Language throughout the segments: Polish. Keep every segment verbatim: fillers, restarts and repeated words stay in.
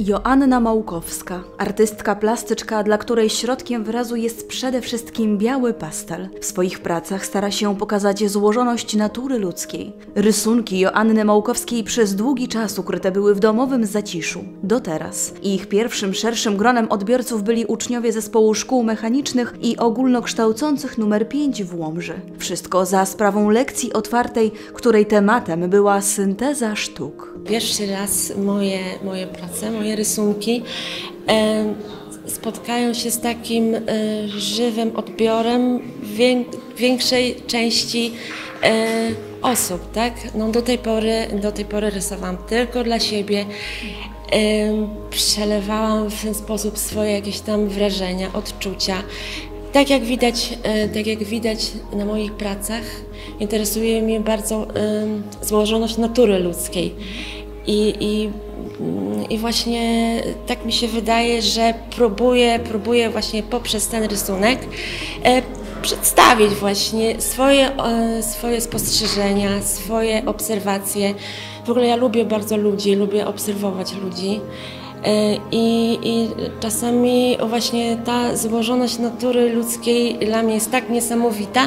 Joanna Małkowska, artystka plastyczka, dla której środkiem wyrazu jest przede wszystkim biały pastel. W swoich pracach stara się pokazać złożoność natury ludzkiej. Rysunki Joanny Małkowskiej przez długi czas ukryte były w domowym zaciszu. Do teraz. Ich pierwszym, szerszym gronem odbiorców byli uczniowie zespołu szkół mechanicznych i ogólnokształcących numer pięć w Łomży. Wszystko za sprawą lekcji otwartej, której tematem była synteza sztuk. Pierwszy raz moje, moje prace, moje rysunki e, spotkają się z takim e, żywym odbiorem wiek, większej części e, osób, tak? No, do tej pory, do tej pory rysowałam tylko dla siebie. E, przelewałam w ten sposób swoje jakieś tam wrażenia, odczucia. Tak jak widać, e, tak jak widać na moich pracach, interesuje mnie bardzo y, złożoność natury ludzkiej. I, i, I właśnie tak mi się wydaje, że próbuję, próbuję właśnie poprzez ten rysunek e, przedstawić właśnie swoje, e, swoje spostrzeżenia, swoje obserwacje. W ogóle ja lubię bardzo ludzi, lubię obserwować ludzi. I, I czasami właśnie ta złożoność natury ludzkiej dla mnie jest tak niesamowita,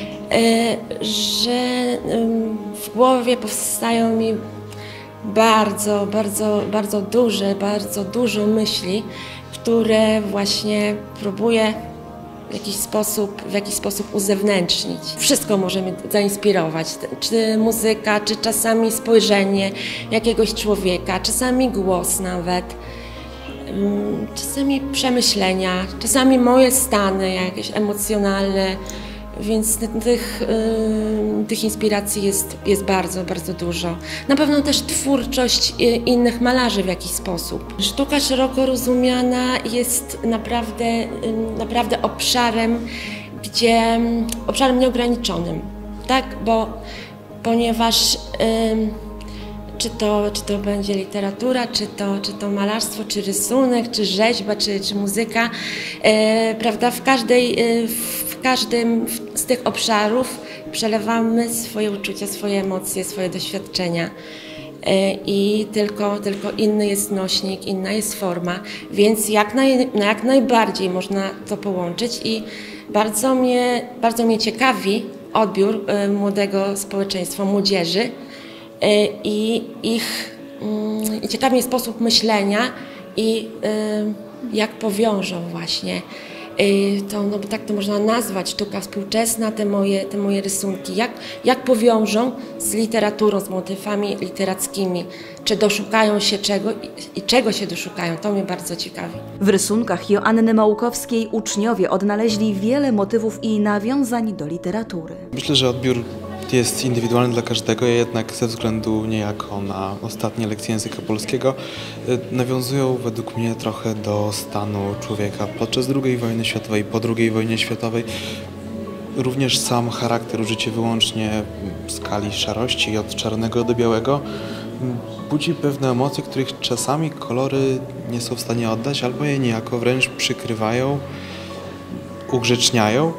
że w głowie powstają mi bardzo, bardzo, bardzo duże, bardzo dużo myśli, które właśnie próbuję w jakiś sposób, w jakiś sposób uzewnętrznić. Wszystko może mnie zainspirować, czy muzyka, czy czasami spojrzenie jakiegoś człowieka, czasami głos nawet, czasami przemyślenia, czasami moje stany jakieś emocjonalne, więc tych, yy, tych inspiracji jest, jest bardzo, bardzo dużo. Na pewno też twórczość innych malarzy w jakiś sposób. Sztuka szeroko rozumiana jest naprawdę, yy, naprawdę obszarem, gdzie, obszarem nieograniczonym, tak? Bo, ponieważ yy, Czy to, czy to będzie literatura, czy to, czy to malarstwo, czy rysunek, czy rzeźba, czy, czy muzyka, e, prawda? W, każdej, e, w każdym z tych obszarów przelewamy swoje uczucia, swoje emocje, swoje doświadczenia. E, I tylko, tylko inny jest nośnik, inna jest forma, więc jak, naj, jak najbardziej można to połączyć i bardzo mnie, bardzo mnie ciekawi odbiór e, młodego społeczeństwa, młodzieży, i ich i ciekawy jest sposób myślenia i jak powiążą właśnie to, no bo tak to można nazwać, sztuka współczesna, te moje, te moje rysunki, jak, jak powiążą z literaturą, z motywami literackimi, czy doszukają się czego i, i czego się doszukają, to mnie bardzo ciekawi. W rysunkach Joanny Małkowskiej uczniowie odnaleźli wiele motywów i nawiązań do literatury. Myślę, że odbiór jest indywidualny dla każdego, jednak ze względu niejako na ostatnie lekcje języka polskiego nawiązują według mnie trochę do stanu człowieka podczas drugiej wojny światowej, po drugiej wojnie światowej. Również sam charakter, użycie wyłącznie skali szarości od czarnego do białego budzi pewne emocje, których czasami kolory nie są w stanie oddać, albo je niejako wręcz przykrywają, ugrzeczniają.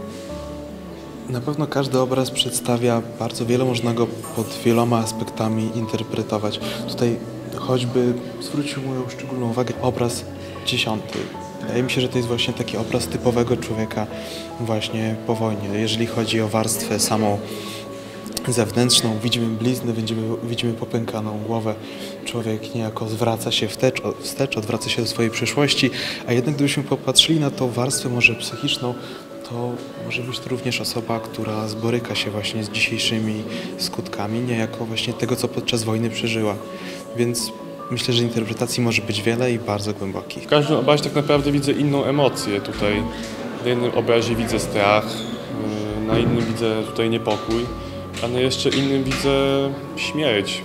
Na pewno każdy obraz przedstawia bardzo wiele, można go pod wieloma aspektami interpretować. Tutaj choćby zwrócił moją szczególną uwagę obraz dziesiąty. Wydaje mi się, że to jest właśnie taki obraz typowego człowieka właśnie po wojnie. Jeżeli chodzi o warstwę samą zewnętrzną, widzimy blizny, widzimy, widzimy popękaną głowę. Człowiek niejako zwraca się wstecz, wstecz, odwraca się do swojej przeszłości, a jednak gdybyśmy popatrzyli na tą warstwę może psychiczną, to może być to również osoba, która boryka się właśnie z dzisiejszymi skutkami, niejako właśnie tego, co podczas wojny przeżyła. Więc myślę, że interpretacji może być wiele i bardzo głębokich. W każdym obrazie tak naprawdę widzę inną emocję tutaj. Na jednym obrazie widzę strach, na innym widzę tutaj niepokój, a na jeszcze innym widzę śmierć.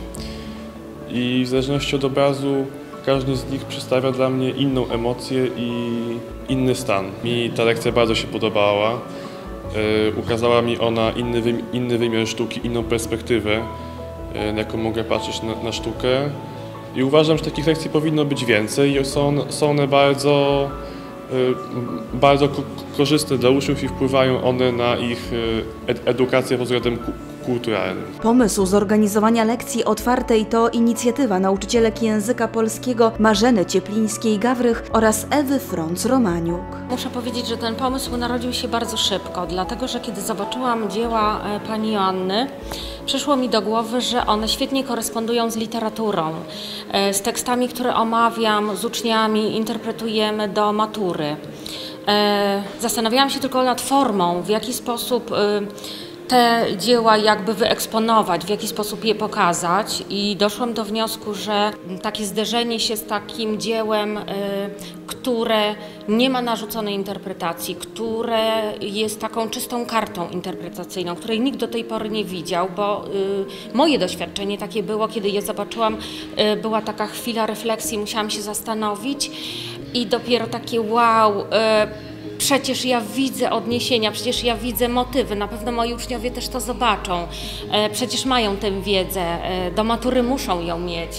I w zależności od obrazu każdy z nich przedstawia dla mnie inną emocję i inny stan. Mi ta lekcja bardzo się podobała. Yy, ukazała mi ona inny, wy, inny wymiar sztuki, inną perspektywę, yy, na jaką mogę patrzeć na, na sztukę. I uważam, że takich lekcji powinno być więcej i są, są one bardzo, yy, bardzo ko korzystne dla uczniów i wpływają one na ich yy, ed edukację pod względem kulturalnym. Pomysł zorganizowania lekcji otwartej to inicjatywa nauczycielek języka polskiego Marzeny Cieplińskiej-Gawrych oraz Ewy Frąc-Romaniuk. Muszę powiedzieć, że ten pomysł narodził się bardzo szybko, dlatego że kiedy zobaczyłam dzieła pani Joanny, przyszło mi do głowy, że one świetnie korespondują z literaturą, z tekstami, które omawiam, z uczniami, interpretujemy do matury. Zastanawiałam się tylko nad formą, w jaki sposób te dzieła jakby wyeksponować, w jaki sposób je pokazać i doszłam do wniosku, że takie zderzenie się z takim dziełem, które nie ma narzuconej interpretacji, które jest taką czystą kartą interpretacyjną, której nikt do tej pory nie widział, bo moje doświadczenie takie było, kiedy je zobaczyłam, była taka chwila refleksji, musiałam się zastanowić i dopiero takie wow, przecież ja widzę odniesienia, przecież ja widzę motywy, na pewno moi uczniowie też to zobaczą, przecież mają tę wiedzę, do matury muszą ją mieć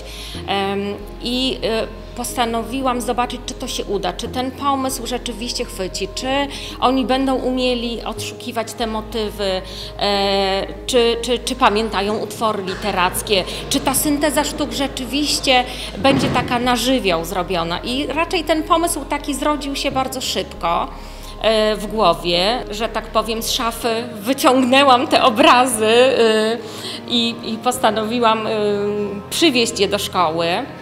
i postanowiłam zobaczyć, czy to się uda, czy ten pomysł rzeczywiście chwyci, czy oni będą umieli odszukiwać te motywy, czy, czy, czy pamiętają utwory literackie, czy ta synteza sztuk rzeczywiście będzie taka na żywioł zrobiona. I raczej ten pomysł taki zrodził się bardzo szybko w głowie, że tak powiem, z szafy wyciągnęłam te obrazy i, i postanowiłam przywieźć je do szkoły.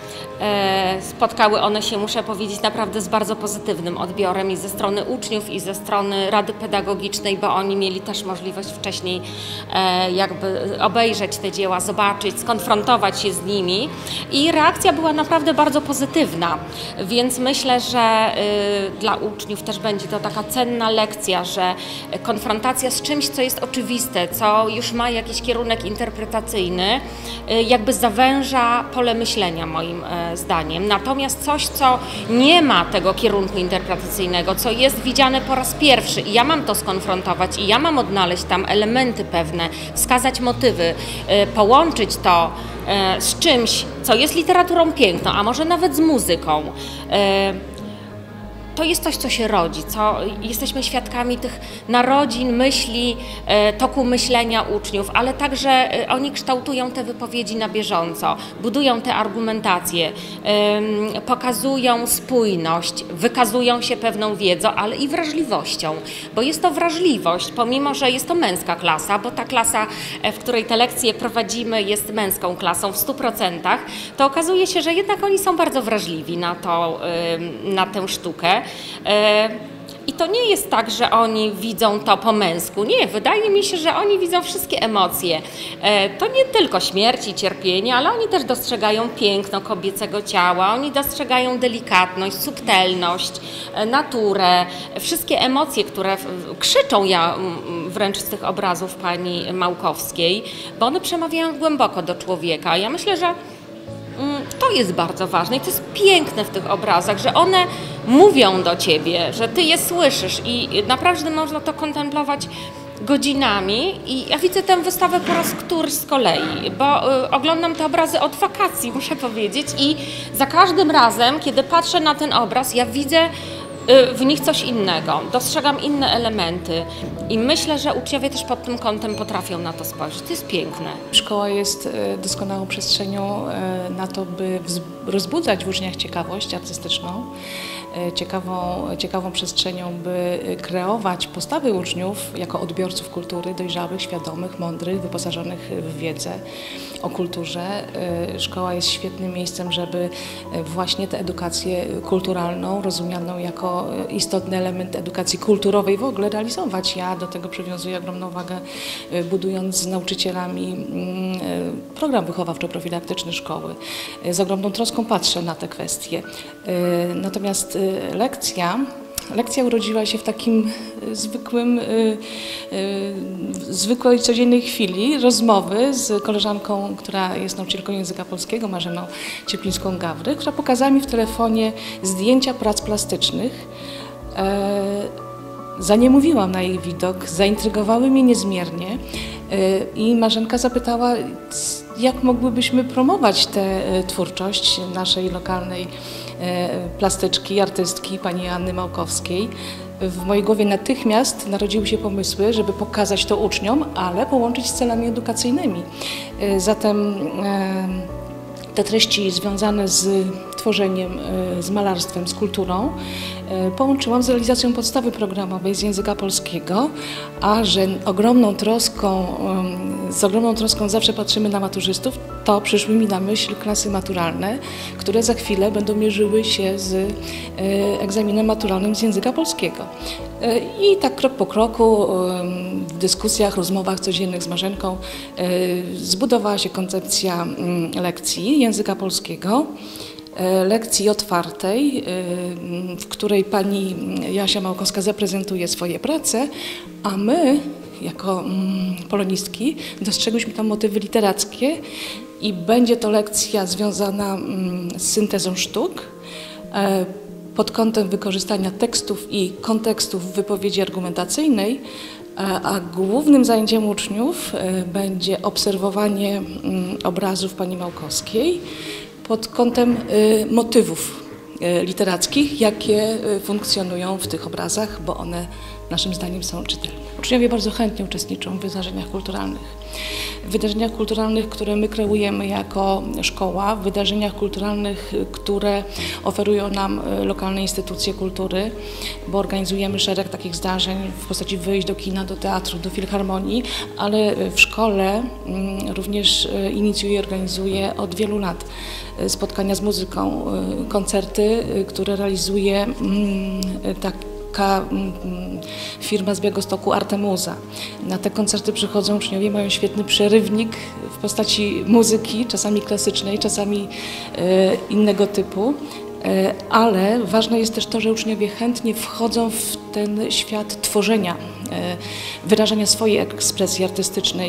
Spotkały one się, muszę powiedzieć, naprawdę z bardzo pozytywnym odbiorem i ze strony uczniów, i ze strony Rady Pedagogicznej, bo oni mieli też możliwość wcześniej jakby obejrzeć te dzieła, zobaczyć, skonfrontować się z nimi i reakcja była naprawdę bardzo pozytywna, więc myślę, że dla uczniów też będzie to taka cenna lekcja, że konfrontacja z czymś, co jest oczywiste, co już ma jakiś kierunek interpretacyjny, jakby zawęża pole myślenia moim zdaniem. Natomiast coś, co nie ma tego kierunku interpretacyjnego, co jest widziane po raz pierwszy i ja mam to skonfrontować i ja mam odnaleźć tam elementy pewne, wskazać motywy, połączyć to z czymś, co jest literaturą piękną, a może nawet z muzyką. To jest coś, co się rodzi, co jesteśmy świadkami tych narodzin, myśli, toku myślenia uczniów, ale także oni kształtują te wypowiedzi na bieżąco, budują te argumentacje, pokazują spójność, wykazują się pewną wiedzą, ale i wrażliwością, bo jest to wrażliwość, pomimo że jest to męska klasa, bo ta klasa, w której te lekcje prowadzimy, jest męską klasą w stu procentach, to okazuje się, że jednak oni są bardzo wrażliwi na to, na tę sztukę. I to nie jest tak, że oni widzą to po męsku. Nie, wydaje mi się, że oni widzą wszystkie emocje. To nie tylko śmierć i cierpienie, ale oni też dostrzegają piękno kobiecego ciała, oni dostrzegają delikatność, subtelność, naturę, wszystkie emocje, które krzyczą ja wręcz z tych obrazów pani Małkowskiej, bo one przemawiają głęboko do człowieka. Ja myślę, że to jest bardzo ważne i to jest piękne w tych obrazach, że one mówią do ciebie, że ty je słyszysz i naprawdę można to kontemplować godzinami i ja widzę tę wystawę po raz któryś z kolei, bo y, oglądam te obrazy od wakacji, muszę powiedzieć, i za każdym razem, kiedy patrzę na ten obraz, ja widzę w nich coś innego, dostrzegam inne elementy i myślę, że uczniowie też pod tym kątem potrafią na to spojrzeć. To jest piękne. Szkoła jest doskonałą przestrzenią na to, by rozbudzać w uczniach ciekawość artystyczną, ciekawą, ciekawą przestrzenią, by kreować postawy uczniów jako odbiorców kultury, dojrzałych, świadomych, mądrych, wyposażonych w wiedzę o kulturze. Szkoła jest świetnym miejscem, żeby właśnie tę edukację kulturalną, rozumianą jako istotny element edukacji kulturowej w ogóle realizować. Ja do tego przywiązuję ogromną wagę, budując z nauczycielami program wychowawczo-profilaktyczny szkoły. Z ogromną troską patrzę na te kwestie. Natomiast lekcja Lekcja urodziła się w takim zwykłym, y, y, zwykłej, codziennej chwili rozmowy z koleżanką, która jest nauczycielką języka polskiego, Marzeną Cieplińską-Gawrych, która pokazała mi w telefonie zdjęcia prac plastycznych. E, Zaniemówiłam na jej widok, zaintrygowały mnie niezmiernie e, i Marzenka zapytała, jak mogłybyśmy promować tę e, twórczość naszej lokalnej plastyczki, artystki, pani Anny Małkowskiej. w mojej głowie natychmiast narodziły się pomysły, żeby pokazać to uczniom, ale połączyć z celami edukacyjnymi. Zatem te treści związane z tworzeniem, z malarstwem, z kulturą połączyłam z realizacją podstawy programowej z języka polskiego, a że ogromną troską, z ogromną troską zawsze patrzymy na maturzystów, to przyszły mi na myśl klasy maturalne, które za chwilę będą mierzyły się z egzaminem maturalnym z języka polskiego. I tak krok po kroku w dyskusjach, rozmowach codziennych z Marzenką zbudowała się koncepcja lekcji języka polskiego, lekcji otwartej, w której pani Jasia Małkowska zaprezentuje swoje prace, a my jako polonistki dostrzegłyśmy tam motywy literackie i będzie to lekcja związana z syntezą sztuk pod kątem wykorzystania tekstów i kontekstów w wypowiedzi argumentacyjnej, a głównym zajęciem uczniów będzie obserwowanie obrazów pani Małkowskiej pod kątem motywów literackich, jakie funkcjonują w tych obrazach, bo one naszym zdaniem są czytelne. Uczniowie bardzo chętnie uczestniczą w wydarzeniach kulturalnych. W wydarzeniach kulturalnych, które my kreujemy jako szkoła, w wydarzeniach kulturalnych, które oferują nam lokalne instytucje kultury, bo organizujemy szereg takich zdarzeń w postaci wyjść do kina, do teatru, do filharmonii, ale w szkole również inicjuje i organizuje od wielu lat spotkania z muzyką, koncerty, które realizuje tak firma z Białegostoku Artemuza. Na te koncerty przychodzą uczniowie, mają świetny przerywnik w postaci muzyki, czasami klasycznej, czasami innego typu, ale ważne jest też to, że uczniowie chętnie wchodzą w ten świat tworzenia, wyrażania swojej ekspresji artystycznej,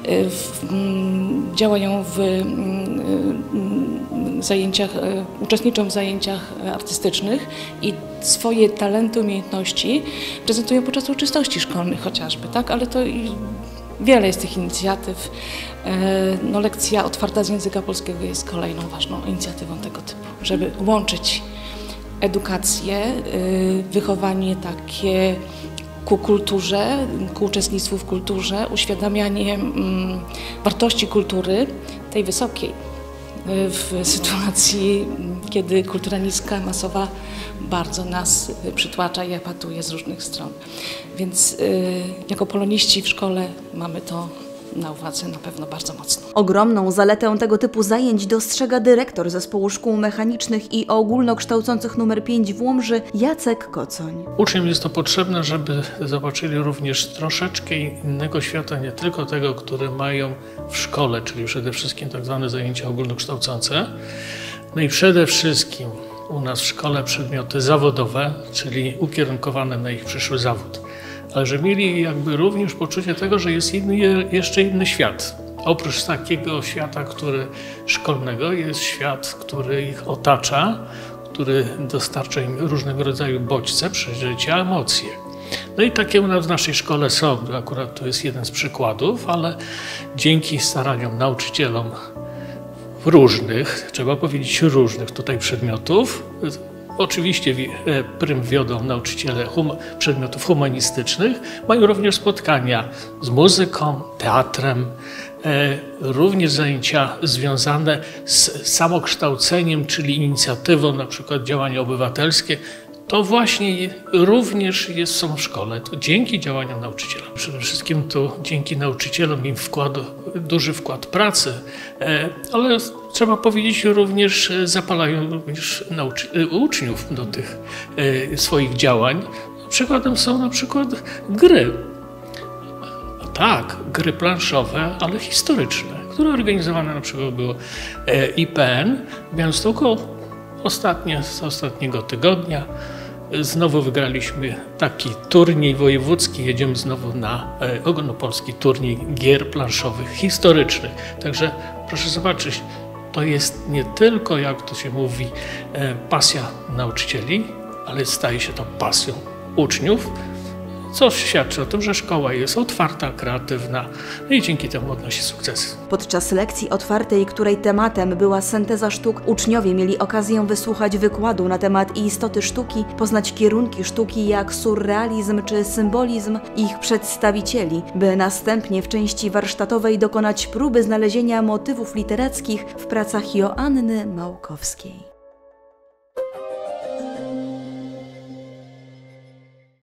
działają w zajęciach, uczestniczą w zajęciach artystycznych i swoje talenty, umiejętności prezentują podczas uroczystości szkolnych chociażby, tak? Ale to i wiele jest tych inicjatyw. No, lekcja otwarta z języka polskiego jest kolejną ważną inicjatywą tego typu, żeby łączyć edukację, wychowanie takie ku kulturze, ku uczestnictwu w kulturze, uświadamianie wartości kultury, tej wysokiej, w sytuacji, kiedy kultura niska, masowa bardzo nas przytłacza i epatuje z różnych stron. Więc y, jako poloniści w szkole mamy to na uwadze na pewno bardzo mocno. Ogromną zaletę tego typu zajęć dostrzega dyrektor Zespołu Szkół Mechanicznych i Ogólnokształcących numer pięć w Łomży Jacek Kocoń. Uczniom jest to potrzebne, żeby zobaczyli również troszeczkę innego świata, nie tylko tego, który mają w szkole, czyli przede wszystkim tak zwane zajęcia ogólnokształcące. No i przede wszystkim u nas w szkole przedmioty zawodowe, czyli ukierunkowane na ich przyszły zawód. Ale że mieli jakby również poczucie tego, że jest inny, jeszcze inny świat. Oprócz takiego świata, który szkolnego, jest świat, który ich otacza, który dostarcza im różnego rodzaju bodźce, przeżycia, emocje. No i takie u nas w naszej szkole są, akurat to jest jeden z przykładów, ale dzięki staraniom nauczycielom różnych, trzeba powiedzieć różnych tutaj przedmiotów, oczywiście prym wiodą nauczyciele hum przedmiotów humanistycznych, mają również spotkania z muzyką, teatrem, e, również zajęcia związane z samokształceniem, czyli inicjatywą, na przykład działania obywatelskie. To właśnie również jest, są w szkole, to dzięki działaniom nauczyciela. Przede wszystkim to dzięki nauczycielom im wkład, duży wkład pracy, ale trzeba powiedzieć również zapalają również nauczy, uczniów do tych swoich działań. Przykładem są na przykład gry. Tak, gry planszowe, ale historyczne, które organizowane na przykład było I P N w Białymstoku ostatnie, z ostatniego tygodnia. Znowu wygraliśmy taki turniej wojewódzki, jedziemy znowu na e, ogólnopolski turniej gier planszowych historycznych. Także proszę zobaczyć, to jest nie tylko, jak to się mówi, e, pasja nauczycieli, ale staje się to pasją uczniów, co świadczy o tym, że szkoła jest otwarta, kreatywna, no i dzięki temu odnosi sukcesy. Podczas lekcji otwartej, której tematem była synteza sztuk, uczniowie mieli okazję wysłuchać wykładu na temat istoty sztuki, poznać kierunki sztuki jak surrealizm czy symbolizm ich przedstawicieli, by następnie w części warsztatowej dokonać próby znalezienia motywów literackich w pracach Joanny Małkowskiej.